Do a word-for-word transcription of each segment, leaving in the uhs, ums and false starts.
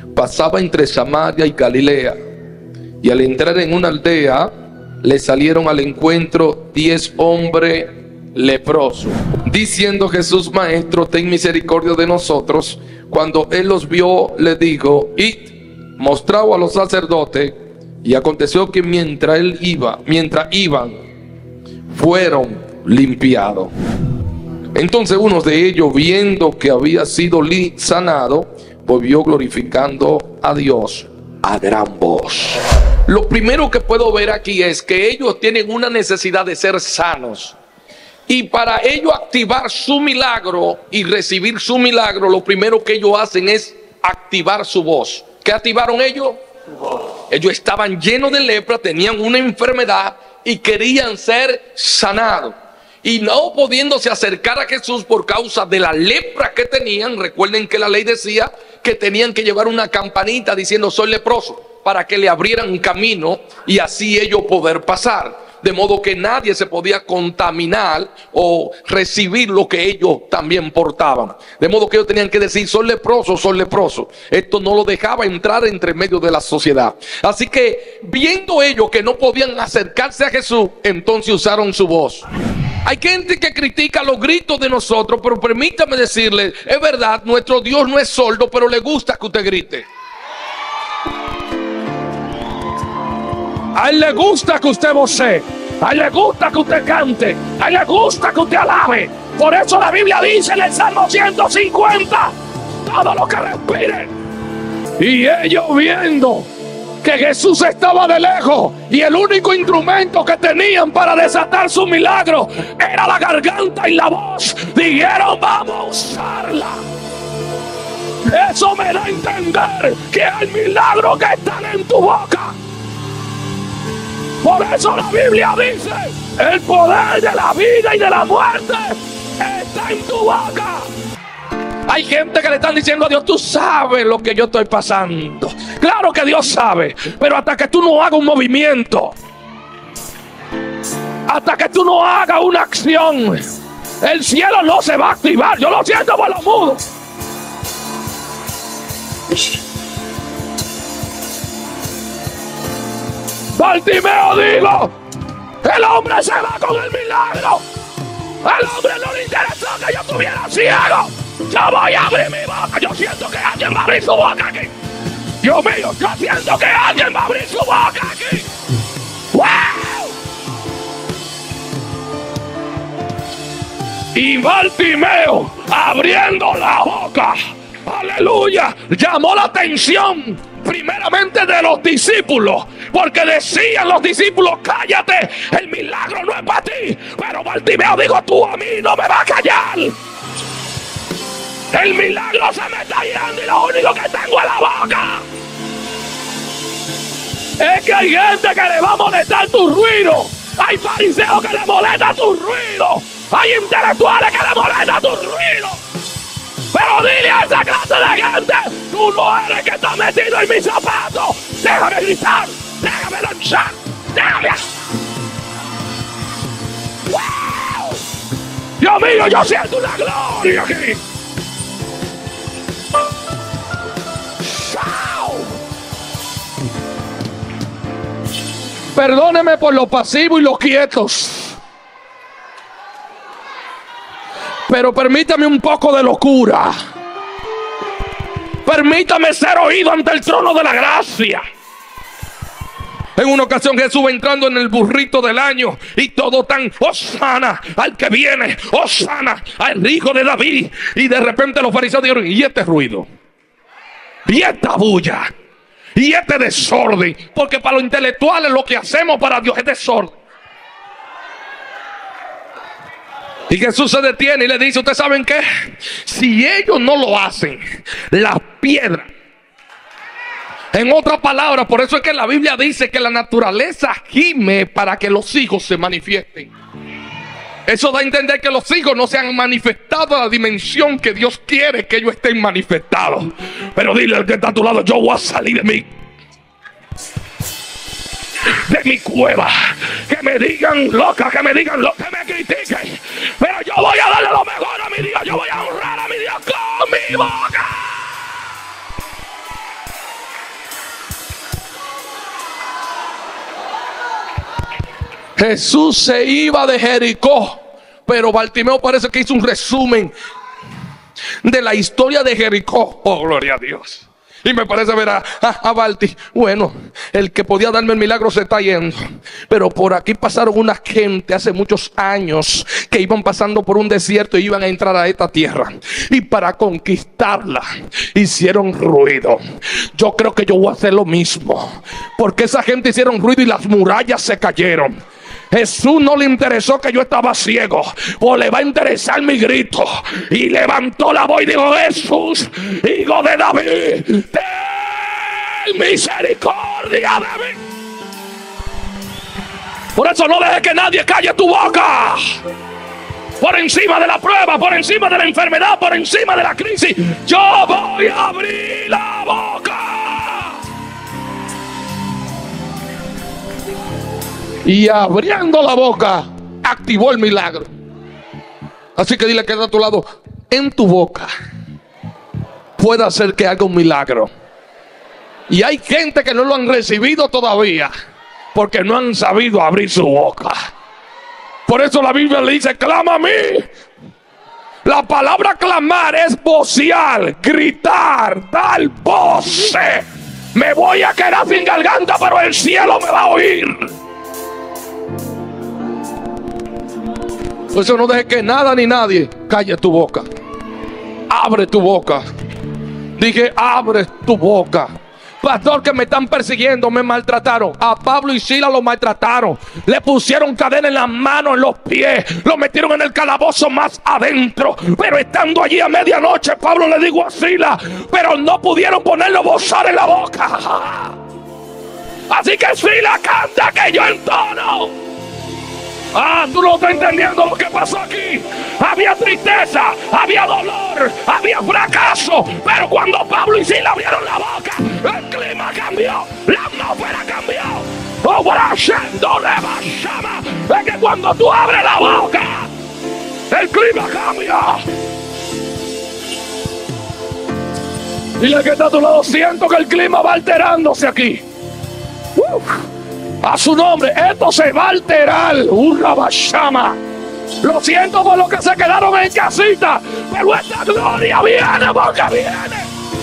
pasaba entre Samaria y Galilea, y al entrar en una aldea, le salieron al encuentro diez hombres leprosos, diciendo: Jesús, Maestro, ten misericordia de nosotros. Cuando él los vio, le dijo: id, mostraos a los sacerdotes. Y aconteció que mientras él iba, mientras iban, fueron limpiados. Entonces uno de ellos, viendo que había sido sanado, volvió glorificando a Dios a gran voz. Lo primero que puedo ver aquí es que ellos tienen una necesidad de ser sanos. Y para ellos activar su milagro y recibir su milagro, lo primero que ellos hacen es activar su voz. ¿Qué activaron ellos? Su voz. Ellos estaban llenos de lepra, tenían una enfermedad y querían ser sanados. Y no pudiéndose acercar a Jesús por causa de la lepra que tenían. Recuerden que la ley decía que tenían que llevar una campanita diciendo: soy leproso, para que le abrieran un camino y así ellos poder pasar. De modo que nadie se podía contaminar o recibir lo que ellos también portaban. De modo que ellos tenían que decir: soy leproso, soy leproso. Esto no lo dejaba entrar entre medio de la sociedad. Así que viendo ellos que no podían acercarse a Jesús, entonces usaron su voz. Hay gente que critica los gritos de nosotros, pero permítame decirle, es verdad, nuestro Dios no es sordo, pero le gusta que usted grite. A él le gusta que usted vocee, a él le gusta que usted cante, a él le gusta que usted alabe. Por eso la Biblia dice en el Salmo ciento cincuenta: todo lo que respire. Y ellos, viendo que Jesús estaba de lejos y el único instrumento que tenían para desatar su milagro era la garganta y la voz, dijeron: vamos a usarla. Eso me da a entender que hay milagros que están en tu boca. Por eso la Biblia dice: el poder de la vida y de la muerte está en tu boca. Hay gente que le están diciendo a Dios: tú sabes lo que yo estoy pasando. Claro que Dios sabe, pero hasta que tú no hagas un movimiento, hasta que tú no hagas una acción, el cielo no se va a activar. Yo lo siento por los mudos. Bartimeo dijo: el hombre se va con el milagro. Al hombre no le interesó que yo estuviera ciego. Yo voy a abrir mi boca. Yo siento que alguien va a abrir su boca aquí. Dios mío, yo siento que alguien va a abrir su boca aquí. ¡Wow! Y Bartimeo, abriendo la boca, aleluya, llamó la atención primeramente de los discípulos, porque decían los discípulos: cállate, el milagro no es para ti. Pero Bartimeo dijo: tú a mí no me vas a callar. El milagro se me está yendo y lo único que tengo es la boca. Es que hay gente que le va a molestar tu ruido. Hay fariseos que le molesta tu ruido. Hay intelectuales que le molesta tu ruido. Pero dile a esa clase de gente: tú no eres que está metido en mis zapatos. Déjame gritar, déjame lanzar, déjame. ¡Wow! Dios mío, yo siento una gloria aquí. Perdóneme por los pasivos y los quietos, pero permítame un poco de locura. Permítame ser oído ante el trono de la gracia. En una ocasión Jesús va entrando en el burrito del año y todo tan hosana al que viene, hosana al hijo de David. Y de repente los fariseos dijeron: ¿y este ruido? ¿Y esta bulla? ¿Y este desorden? Porque para los intelectuales lo que hacemos para Dios es desorden. Y Jesús se detiene y le dice: ¿ustedes saben qué? Si ellos no lo hacen, las piedras. En otras palabras, por eso es que la Biblia dice que la naturaleza gime para que los hijos se manifiesten. Eso da a entender que los hijos no se han manifestado a la dimensión que Dios quiere que ellos estén manifestados. Pero dile al que está a tu lado: yo voy a salir de mí, de mi cueva. Que me digan loca, que me digan loca, que me critiquen, pero yo voy a darle lo mejor a mi Dios. Yo voy a honrar a mi Dios con mi boca. Jesús se iba de Jericó, pero Bartimeo parece que hizo un resumen de la historia de Jericó. Oh, gloria a Dios. Y me parece ver a, a, a Balti, bueno, el que podía darme el milagro se está yendo. Pero por aquí pasaron una gente hace muchos años que iban pasando por un desierto y iban a entrar a esta tierra. Y para conquistarla hicieron ruido. Yo creo que yo voy a hacer lo mismo, porque esa gente hicieron ruido y las murallas se cayeron. Jesús no le interesó que yo estaba ciego, o le va a interesar mi grito. Y levantó la voz y dijo: Jesús, hijo de David, ten misericordia de mí. Por eso no dejes que nadie calle tu boca. Por encima de la prueba, por encima de la enfermedad, por encima de la crisis, yo voy a abrir la boca. Y abriendo la boca, activó el milagro. Así que dile que está a tu lado: en tu boca puede hacer que haga un milagro. Y hay gente que no lo han recibido todavía, porque no han sabido abrir su boca. Por eso la Biblia le dice: clama a mí. La palabra clamar es vocear, gritar, dar voces. Me voy a quedar sin garganta, pero el cielo me va a oír. Por eso no dejes que nada ni nadie calle tu boca. Abre tu boca. Dije, abre tu boca. Pastor, que me están persiguiendo, me maltrataron. A Pablo y Silas lo maltrataron. Le pusieron cadena en las manos, en los pies. Lo metieron en el calabozo más adentro. Pero estando allí a medianoche, Pablo le dijo a Silas, pero no pudieron ponerle bozar en la boca. Así que Silas, canta que yo entono. Ah, tú no estás entendiendo lo que pasó aquí. Había tristeza, había dolor, había fracaso. Pero cuando Pablo y Silas abrieron la boca, el clima cambió, la atmósfera cambió. Oh, es que cuando tú abres la boca, el clima cambia. Dile que está a tu lado: siento que el clima va alterándose aquí. Uf. A su nombre, esto se va a alterar. ¡Urra bashama! Lo siento por los que se quedaron en casita, pero esta gloria viene porque viene.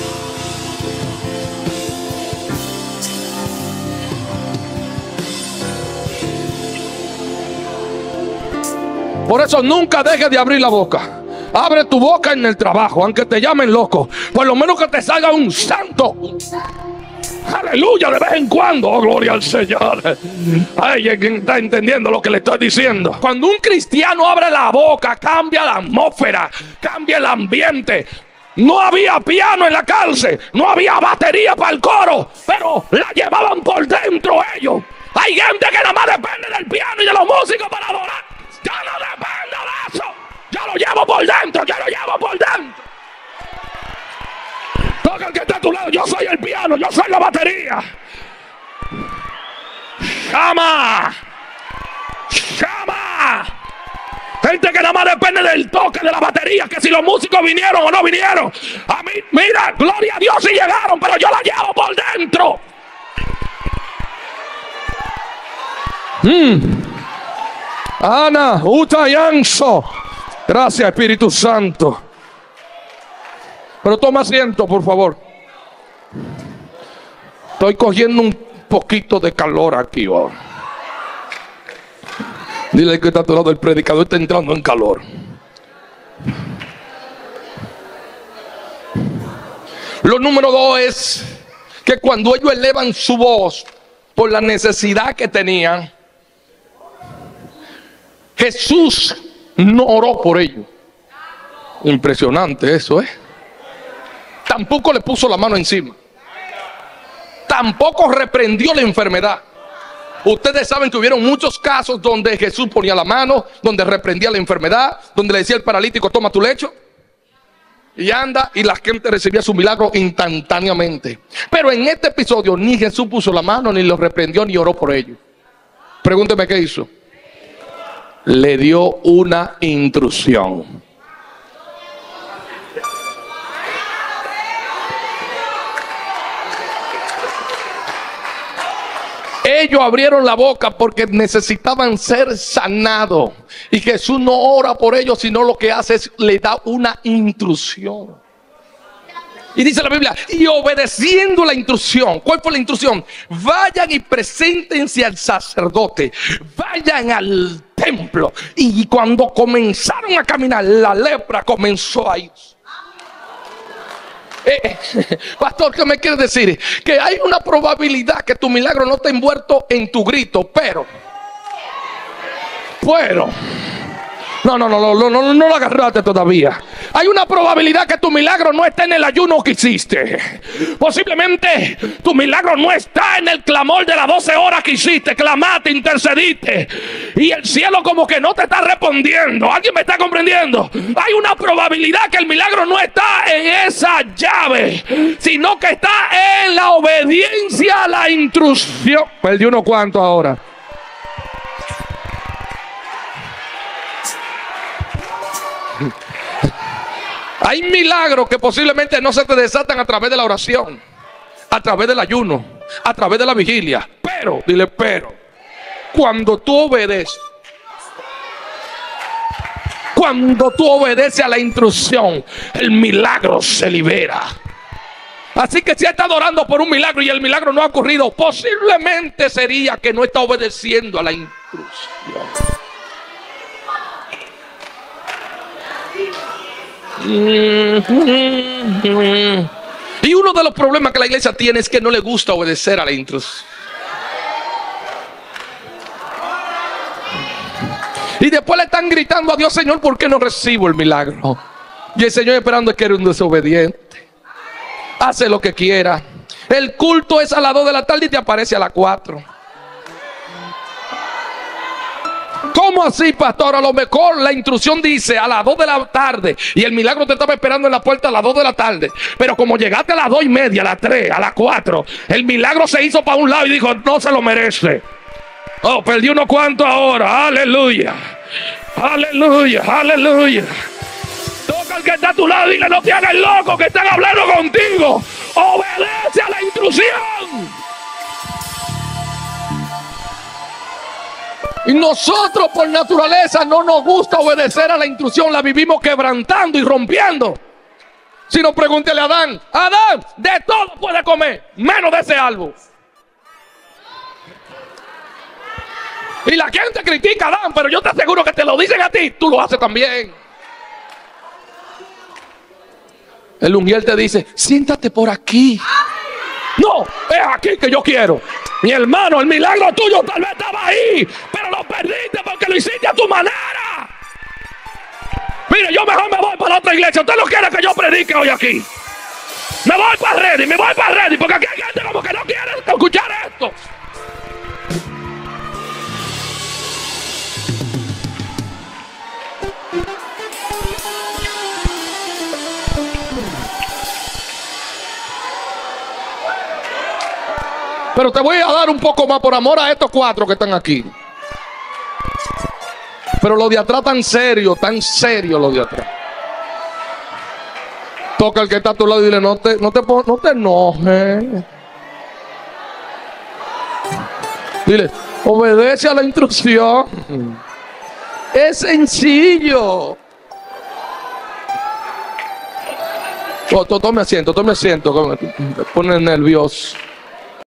Por eso nunca dejes de abrir la boca. Abre tu boca en el trabajo, aunque te llamen loco. Por lo menos que te salga un santo. Aleluya, de vez en cuando. Oh, gloria al Señor. Ay, ¿quién está entendiendo lo que le estoy diciendo? Cuando un cristiano abre la boca, cambia la atmósfera, cambia el ambiente. No había piano en la cárcel, no había batería para el coro, pero la llevaban por dentro ellos. Hay gente que nada más depende del piano y de los músicos para adorar. Yo no dependo de eso. Yo lo llevo por dentro, yo lo llevo por dentro. Toca el que está a tu lado: yo soy el piano, yo soy la batería. ¡Llama! ¡Llama! Gente que nada más depende del toque de la batería, que si los músicos vinieron o no vinieron. A mí, mira, gloria a Dios si llegaron, pero yo la llevo por dentro. Mm. Ana, Uta Yanso. Gracias, Espíritu Santo. Pero toma asiento, por favor. Estoy cogiendo un poquito de calor aquí. Oh. Dile que está a tu lado: el predicador está entrando en calor. Lo número dos es que cuando ellos elevan su voz por la necesidad que tenían, Jesús no oró por ellos. Impresionante eso, ¿eh? Tampoco le puso la mano encima. Tampoco reprendió la enfermedad. Ustedes saben que hubieron muchos casos donde Jesús ponía la mano, donde reprendía la enfermedad, donde le decía al paralítico: toma tu lecho y anda, y la gente recibía su milagro instantáneamente. Pero en este episodio ni Jesús puso la mano, ni lo reprendió, ni oró por ellos. Pregúnteme qué hizo. Le dio una instrucción. Ellos abrieron la boca porque necesitaban ser sanados. Y Jesús no ora por ellos, sino lo que hace es le da una instrucción. Y dice la Biblia, y obedeciendo la instrucción. ¿Cuál fue la instrucción? Vayan y preséntense al sacerdote. Vayan al templo. Y cuando comenzaron a caminar, la lepra comenzó a ir. Eh, eh, pastor, ¿qué me quiere decir? Que hay una probabilidad que tu milagro no esté envuelto en tu grito, pero, pero, no, no, no, no, no, no, no lo agarraste todavía. Hay una probabilidad que tu milagro no esté en el ayuno que hiciste. Posiblemente tu milagro no está en el clamor de las doce horas que hiciste, clamaste, intercediste, y el cielo como que no te está respondiendo. ¿Alguien me está comprendiendo? Hay una probabilidad que el milagro no está en esa llave, sino que está en la obediencia a la instrucción. Perdí uno cuanto ahora. Hay milagros que posiblemente no se te desatan a través de la oración, a través del ayuno, a través de la vigilia. Pero, dile pero, cuando tú obedeces, cuando tú obedeces a la instrucción, el milagro se libera. Así que si has estado orando por un milagro y el milagro no ha ocurrido, posiblemente sería que no está obedeciendo a la instrucción. Y uno de los problemas que la iglesia tiene es que no le gusta obedecer a la instrucción. Y después le están gritando a Dios: Señor, ¿por qué no recibo el milagro? Y el Señor esperando es que eres un desobediente. Hace lo que quiera. El culto es a las dos de la tarde y te aparece a las cuatro. ¿Cómo así, pastor? A lo mejor la instrucción dice a las dos de la tarde y el milagro te estaba esperando en la puerta a las dos de la tarde. Pero como llegaste a las dos y media, a las tres, a las cuatro, el milagro se hizo para un lado y dijo: no se lo merece. Oh, perdí unos cuantos ahora. Aleluya. Aleluya. Aleluya. Toca al que está a tu lado y dile: no te hagas loco, que están hablando contigo. Obedece a la instrucción. Y nosotros por naturaleza no nos gusta obedecer a la instrucción. La vivimos quebrantando y rompiendo. Si no, pregúntele a Adán: Adán, de todo puede comer, menos de ese árbol. Y la gente critica a Adán, pero yo te aseguro que te lo dicen a ti, tú lo haces también. El ungiel te dice: siéntate por aquí. No, es aquí que yo quiero. Mi hermano, el milagro tuyo tal vez estaba ahí, pero lo perdiste porque lo hiciste a tu manera. Mire, yo mejor me voy para la otra iglesia. Usted no quiere que yo predique hoy aquí. Me voy para Ready, me voy para Ready, porque aquí hay gente como que no quiere escuchar esto. Pero te voy a dar un poco más por amor a estos cuatro que están aquí. Pero los de atrás tan serio, tan serio los de atrás. Toca al que está a tu lado y dile: no te, no te, no te enojes. Dile: obedece a la instrucción. Es sencillo. Oh, tome asiento, tome asiento. Me pone nervioso.